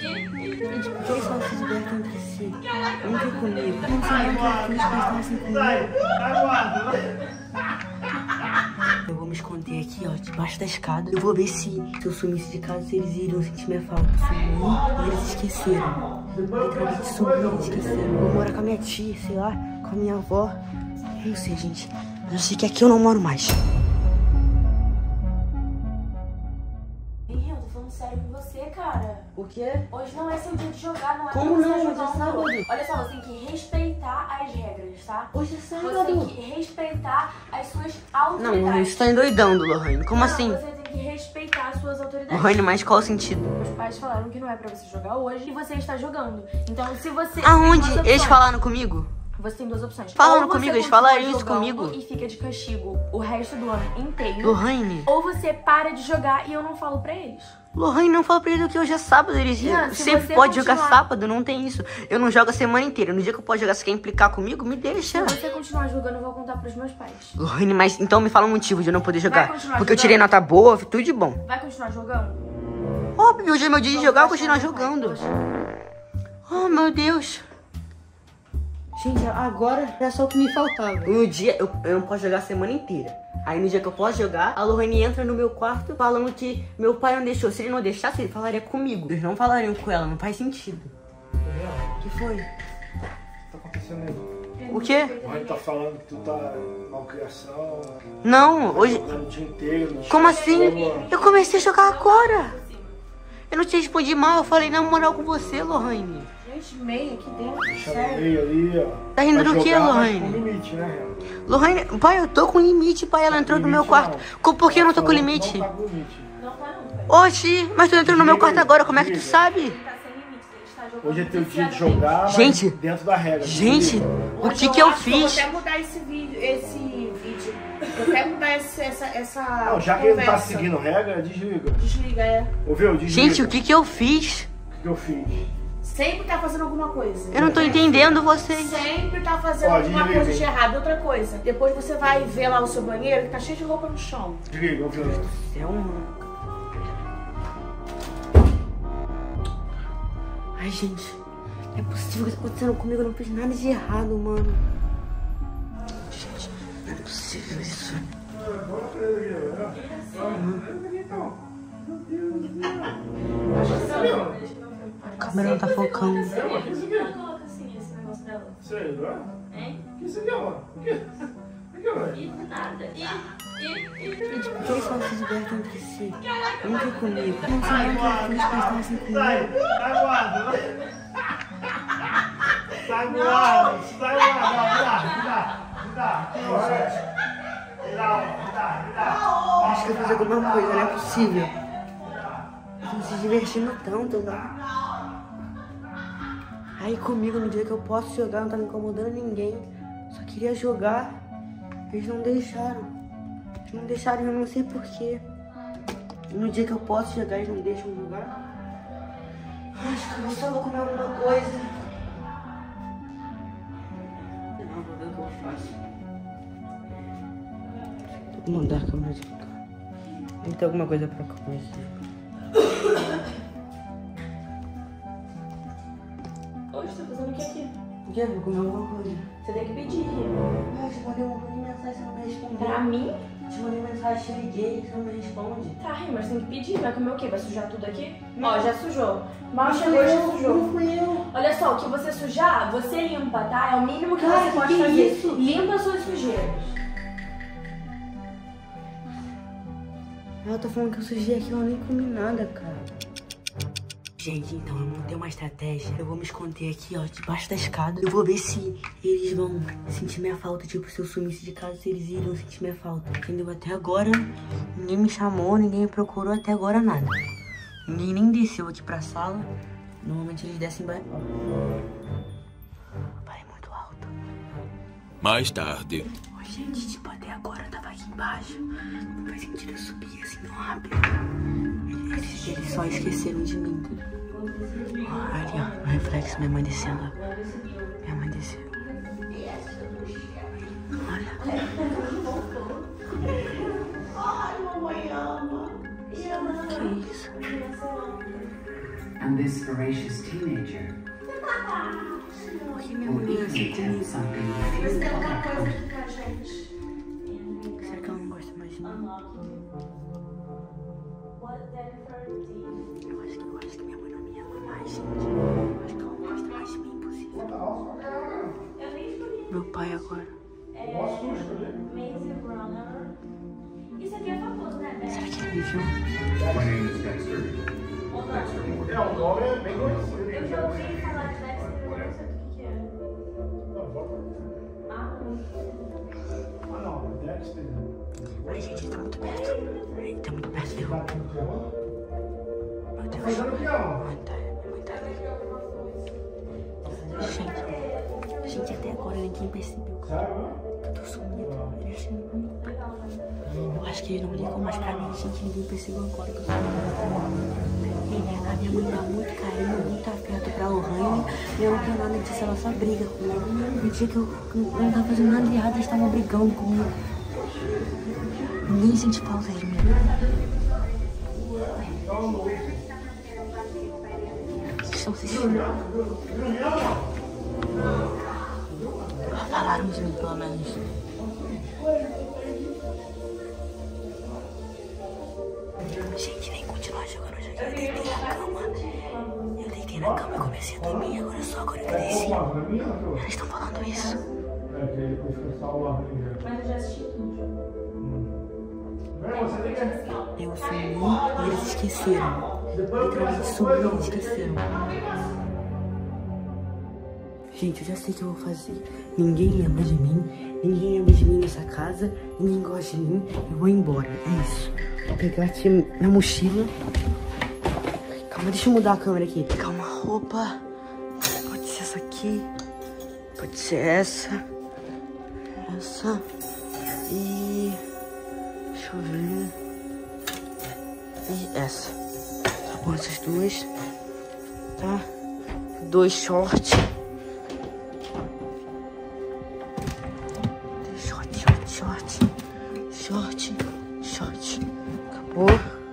Gente, por que eles só se divertem entre si? Nunca comigo. Não sei nem o que eles estão assim comigo. Eu vou me esconder aqui, ó, debaixo da escada. Eu vou ver se eu sumisse de casa, se eles iriam sentir minha falta. Sumi e eles esqueceram. Literalmente sumi e eles esqueceram. Eu vou morar com a minha tia, sei lá, com a minha avó. Eu não sei, gente. Mas eu sei que aqui eu não moro mais. Henrique, eu tô falando sério com você, cara. O quê? Hoje não é seu dia de jogar, não é Como pra não? você Hoje é jogar sábado. Olha só, você tem que respeitar as regras, tá? Hoje é Você sábado. tem que respeitar as suas autoridades. Não, isso tá endoidando, Lohane. Como Não, assim? Você tem que respeitar as suas autoridades. Lohane, mas qual o sentido? Os pais falaram que não é pra você jogar hoje e você está jogando. Então, se você... Aonde? tem duas Eles opções. falaram comigo? Você tem duas opções. Falaram Ou você comigo, eles continua falaram isso jogando comigo. E fica de castigo o resto do ano inteiro. Lohane. Ou você para de jogar e eu não falo pra eles. Lohane, não fala pra eles que hoje é sábado. Eles Não, se sempre você podem jogar continuar- sábado, não tem isso. Eu não jogo a semana inteira. No dia que eu posso jogar, se quer implicar comigo, me deixa. Se você continuar jogando, eu vou contar pros meus pais. Lohane, mas então me fala um motivo de eu não poder jogar. continuar Porque eu jogando? tirei nota boa, tudo de bom. Vai continuar jogando? Óbvio, hoje é meu dia de jogar, eu vou continuar Vamos jogando. achar. Oh, meu Deus. Gente, agora é só o que me faltava. No dia, eu não posso jogar a semana inteira. Aí no dia que eu posso jogar, a Lohane entra no meu quarto falando que meu pai não deixou. Se ele não deixasse, ele falaria comigo. Eles não falariam com ela, não faz sentido. O que foi? O que tá acontecendo aí? O quê? A mãe tá falando que tu tá malcriação, Não, hoje... jogando o dia inteiro. no Como chão, assim? Eu comecei a jogar agora. Eu não te respondi mal, eu falei na moral com você, Lohane. Gente, meio aqui dentro. Deixa no meio ali, ó. Tá rindo Pra do quê, jogar, mas Lohane? com limite, né, Real? Lohane, pai, eu tô com limite, pai. Ela entrou no meu Limite quarto. não. Por que eu não tô com Não limite? tá com limite. Não tá não, pai. Oxi, mas tu entrou no meu quarto agora, como é que tu sabe? Ele tá sem limites, ele está jogando. Hoje é teu dia de viciadamente. jogar, mas Gente. dentro da regra. Gente, o Hoje que eu acho fiz? vou até mudar esse vídeo. Eu quero mudar essa Não, já que ele não tá conversa. seguindo regra, desliga. Desliga, é. Ouviu? Desliga. Gente, o que eu fiz? O que eu fiz? Sempre tá fazendo alguma coisa. Eu não tô entendendo vocês. Sempre tá fazendo Ó, alguma desliga, coisa hein? de errado. Outra coisa. Depois você vai ver lá o seu banheiro que tá cheio de roupa no chão. Desliga, ouviu? É um... Ai, gente. Não é possível o que tá acontecendo comigo. Eu não fiz nada de errado, mano. Gente, não é possível isso. A câmera não tá focando. Por que ela coloca assim, esse negócio dela? Sei, não é? Hein? O que você quer, mano? O que vai? Ih, nada. Gente, por que eles só se divertem entre si? Nunca comigo. Não sei nem o que eles estão assim comigo. Sai guarda. Sai guarda. Sai guarda. Me dá. Acho que eu fiz alguma coisa, não é possível. Eu tô se divertindo tanto, né? Aí comigo, no dia que eu posso jogar, não tá me incomodando ninguém. Só queria jogar. Eles não deixaram. Eles não deixaram, eu não sei porquê. No dia que eu posso jogar, eles não deixam jogar. Acho que eu só vou comer alguma coisa. Não, vou ver o que eu faço. Vou mandar a câmera de cá. Tem que ter alguma coisa pra comer aqui. Hoje você tá fazendo o que aqui? O quê? Vou comer alguma coisa. Você tem que pedir. Ah, te mandei um monte de mensagem, você não me respondeu. Pra mim? Te mandei mensagem, te liguei, você não me responde. Tá, mas tem que pedir. Vai comer o quê? Vai sujar tudo aqui? Ó, já sujou. Mal Não chegou, fui já eu, sujou. não fui eu. Olha só, o que você sujar, você limpa, tá? É o mínimo que Cara, você pode que fazer. isso? Limpa as suas sujeiras. Ela tá falando que eu sujei aqui, eu nem comi nada, cara. Gente, então eu montei uma estratégia. Eu vou me esconder aqui, ó, debaixo da escada. Eu vou ver se eles vão sentir minha falta. Tipo, se eu sumisse de casa, se eles iriam sentir minha falta. Entendeu? Até agora, ninguém me chamou, ninguém me procurou. Até agora, nada. Ninguém nem desceu aqui pra sala. Normalmente eles descem embaixo. Parei muito alto. Mais tarde. Oi, gente, tipo, até agora eu tava aqui embaixo. Não faz sentido eu subir assim tão rápido. Eles só esqueceram de mim. Ó, ali, ó, no reflexo, minha mãe descendo. Minha mãe desceu. Olha. Ai, mamãe ama. Que isso? and this voracious teenager Por que minha mulher é assim comigo? something Mas few tem alguma people coisa could. aqui pra gente. Será que ela não gosta mais de mim? Eu acho que minha mãe não me ama mais, gente. Eu acho que ela não gosta mais de mim, impossível. Meu pai agora. Isso aqui é famoso, né? Será que ele me viu? My name is Dexter. Dexter Morgan. É, o nome é bem conhecido. Eu já ouvi falar de Dexter, mas eu não sei do que é. Ah, não, Dexter. Ai, gente, ele tá muito perto. Ele tá muito perto dele. Meu Deus. Fazendo o que, ó? Gente, até agora ninguém percebeu que Sério, né? eu tô sumido. Ele achando que eu acho que eles não ligam mais pra mim, gente. Ninguém percebeu agora que eu tô sumido. A minha mãe dá muito carinho, muito afeto pra Lohane. E eu não tenho nada disso, ela só briga comigo. No dia que eu não tava fazendo nada de errado, eles estavam brigando comigo. Ninguém sente falta de mim. Vocês estão assistindo? Falaram de mim, pelo menos. Gente, nem continuar jogando, eu deitei na cama. Eu deitei na cama e comecei a dormir. Agora só agora que eu desci. Eles estão falando isso. É, que ele foi salvar a Mas eu já assisti tudo. Você tem que... Eu sumi e eles esqueceram. Literalmente sumi e eles esqueceram. Gente, eu já sei o que eu vou fazer. Ninguém lembra de mim. Ninguém lembra de mim nessa casa. Ninguém gosta de mim. Eu vou embora. É isso. Vou pegar aqui minha mochila. Calma, deixa eu mudar a câmera aqui. Pegar uma roupa. Pode ser essa aqui. Pode ser essa. Essa. E... deixa eu ver. E essa. Tá bom, essas duas. Tá? 2 shorts. Short. Acabou.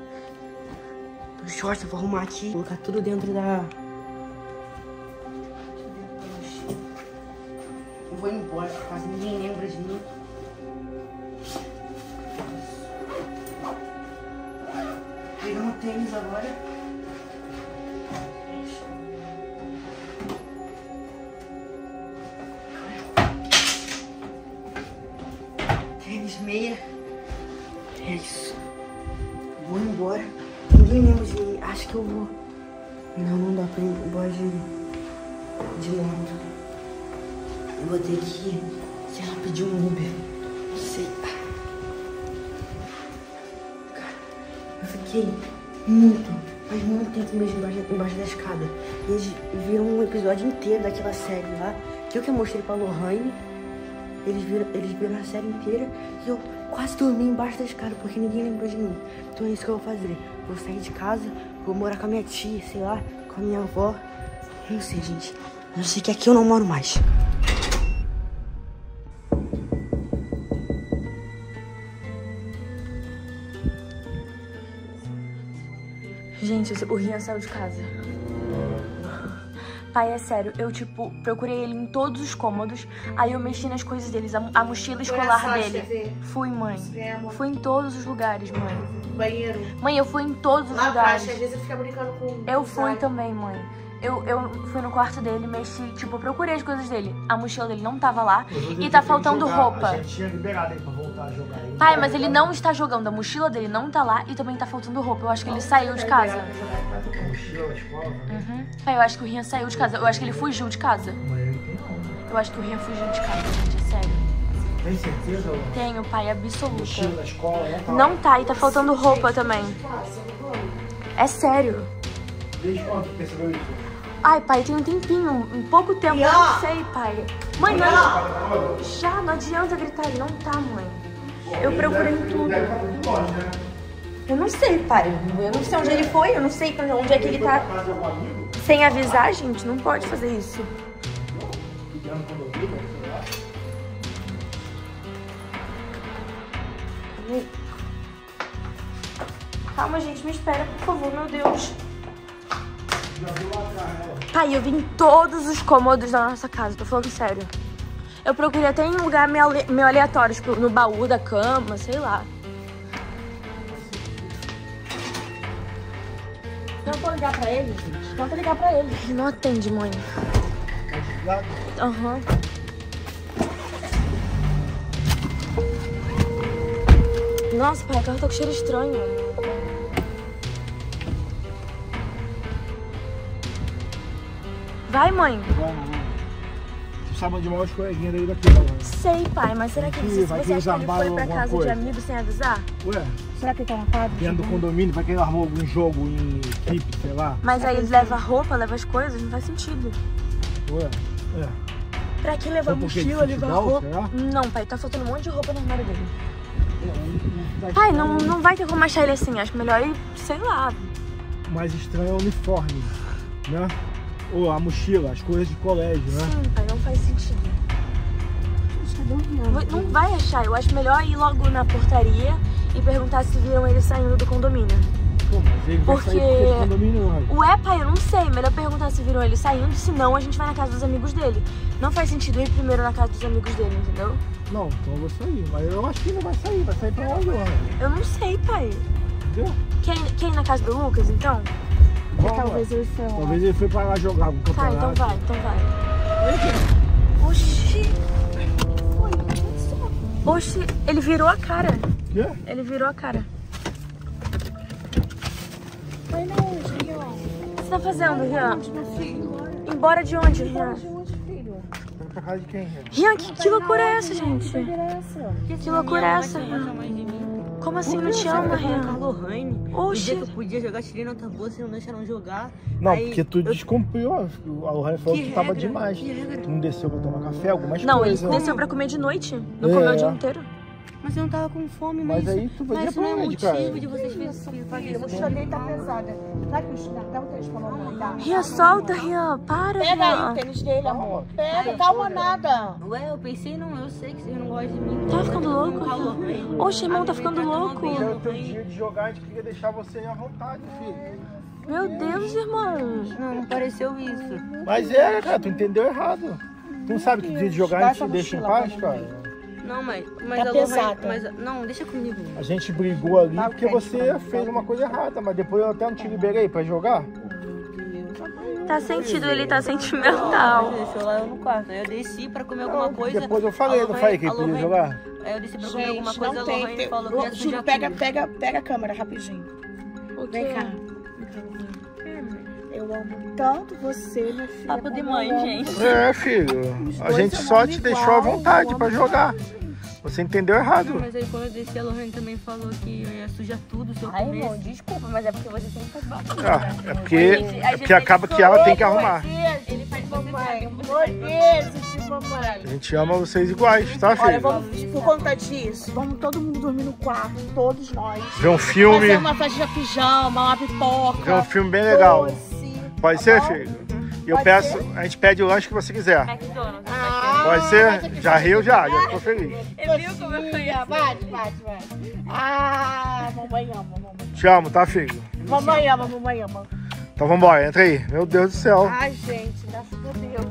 Os shorts eu vou arrumar aqui. Colocar tudo dentro da... Eu vou embora, caso ninguém lembra de mim. Pegando o tênis agora. Tênis, meia. É isso. Vou embora. Ninguém lembra de mim. Acho que eu vou. Não dá pra ir embora de moto. Eu vou ter que, sei lá, pedir um Uber. Não sei. Cara, eu fiquei faz muito tempo mesmo embaixo da escada. Eles viram um episódio inteiro daquela série lá, que eu mostrei pra Lohane. Eles viram a série inteira e eu quase dormi embaixo da escada porque ninguém lembrou de mim. Então é isso que eu vou fazer. Vou sair de casa, vou morar com a minha tia, sei lá, com a minha avó. Eu não sei, gente. Eu sei que aqui eu não moro mais. Gente, o Rian saiu de casa. Pai, é sério, eu, tipo, procurei ele em todos os cômodos, aí eu mexi nas coisas deles, a mochila escolar dele. Fui, mãe. Fui em todos os lugares, mãe. Banheiro. Mãe, eu fui em todos os Lá lugares. atrás, às vezes ele fica brincando com... Eu fui também, mãe. Eu fui no quarto dele, mexi, tipo, procurei as coisas dele. A mochila dele não tava lá e tá faltando roupa. A gente tinha liberado ele pra voltar a jogar. Pai, mas ele não está jogando, a mochila dele não tá lá e também tá faltando roupa. Eu acho que ele saiu de casa. A mochila, a escola, Pai, eu acho que o Rian saiu de casa. Eu acho que ele fugiu de casa. Eu acho que o Rian fugiu de casa, gente, é sério. Tem certeza? Tenho, pai, absoluta. Mochila, escola, Não tá, e tá faltando roupa também. É sério. Desde quando tu percebeu isso? Ai, pai, tem um tempinho, um pouco tempo, eu não sei, pai. Mãe, não, já, não adianta gritar, ele não tá, mãe. Eu procurei em tudo. Eu não sei, pai, eu não sei onde ele foi, eu não sei onde é que ele tá. Sem avisar, gente, não pode fazer isso. Calma, gente, me espera, por favor, meu Deus. Pai, eu vi em todos os cômodos da nossa casa, tô falando sério. Eu procurei até em lugar meio aleatório, tipo, no baú da cama, sei lá. Tenta ligar pra ele, gente. Tenta ligar pra ele. Não atende, mãe. Aham. Nossa, pai, o carro tá com cheiro estranho. Vai, mãe. Tu sabe onde mora os coleguinhas daí daqui, né? Sei, pai, mas será que você acha que ele foi pra casa de amigos sem avisar? Ué, Será que ele tá na quadra? dentro do condomínio, vai que ele armou algum jogo em equipe, sei lá. Mas aí ele leva roupa, leva as coisas, não faz sentido. Ué, Pra que levar Só porque mochila, de levar futebol, roupa? será? Não, pai, tá faltando um monte de roupa no armário dele. Pai, não vai ter como achar ele assim. Acho melhor ele, sei lá. O mais estranho é o uniforme, né? Ou a mochila, as coisas de colégio, né? Sim, pai, não faz sentido. Não vai achar. Eu acho melhor ir logo na portaria e perguntar se viram ele saindo do condomínio. Pô, mas ele vai sair porque do condomínio não. Ué, pai, eu não sei. Melhor perguntar se viram ele saindo, senão a gente vai na casa dos amigos dele. Não faz sentido ir primeiro na casa dos amigos dele, entendeu? Não, então eu vou sair. Mas eu acho que não vai sair pra lá agora. Eu não sei, pai. Entendeu? Quer ir na casa do Lucas, então? Talvez ele foi lá. Talvez ele foi pra lá jogar algum Tá, campeonato. então vai. Oxi. Oxi, ele virou a cara. Quê? Ele virou a cara. Vai na onde, Rian? O que você tá fazendo, Rian? Meu filho. Embora de onde, Rian? De onde, filho? Vai pra casa de quem, Rian? Rian, que loucura é essa, gente? Que loucura é essa, Rian? Como assim não te ama, Rian? Lohane. O Oxi. dia que eu podia jogar, tirei nota boa, vocês não deixaram jogar. Não, Aí porque tu descumpriu. A Lohane falou que tu tava regra? demais. Que regra? Tu não desceu pra tomar café, algumas Não, ele coisas. desceu pra comer de noite. Não comeu o dia inteiro. Mas eu não tava com fome, Mas mas aí tu vai mas ir isso não é pra onde, cara? motivo de vocês fazerem A mochila dele tá pesada. Dá o tênis pra mamãe, dá. Rian, solta, Rian. Para, Pega aí o Rian. tênis dele, amor. Pega, calma nada. Ué, eu pensei, não, eu sei que vocês não gostam de mim. Tá ficando louco, Rian? Oxe, irmão, tá ficando louco. Hoje era o teu dia de jogar, a gente queria deixar você à vontade, filho. Meu Deus, irmão. Não pareceu isso. Mas era, cara, tu entendeu errado. Tu não sabe que dia de jogar a gente deixa em paz, cara? Não, mas Tá a pesado. não, deixa comigo. A gente brigou ali porque você fez uma coisa errada, mas depois eu até não te liberei pra jogar. Tá sentido, ele tá sentimental. Deixou lá eu no quarto. Aí eu desci pra comer alguma coisa. Depois eu falei, não falei que ele podia jogar? Aí eu desci pra comer alguma Gente, coisa, não a tem. Lohane falou que ia Júlio, sujar pega a câmera rapidinho. Vem cá. Eu amo tanto você, minha filha. Papo de mãe, gente. É, filho. A gente só te deixou à vontade pra jogar. Você entendeu errado. Mas aí quando eu desci, a Lohane também falou que eu ia sujar tudo se eu Ai, comesse. irmão, desculpa, mas é porque você sempre faz barulho. É porque acaba que ela tem que arrumar. Ele faz Mamãe, amor de mamãe. A gente ama vocês iguais, tá, Olha, filho? vamos, por conta disso, vamos todo mundo dormir no quarto, todos nós. Ver um filme, Fazer uma festa de pijama, uma pipoca. ver um filme bem legal. Doce, Pode tá ser, bom? filho? E eu Pode peço, ser? a gente pede o lanche que você quiser. McDonald's. Pode ser? Já riu, já tô feliz. Viu como eu fui? Vai. Ah, mamãe ama, mamãe. Te amo, tá, filho? Mamãe ama, mamãe ama. Então vambora, entra aí. Meu Deus do céu. Ai, gente, graças a Deus.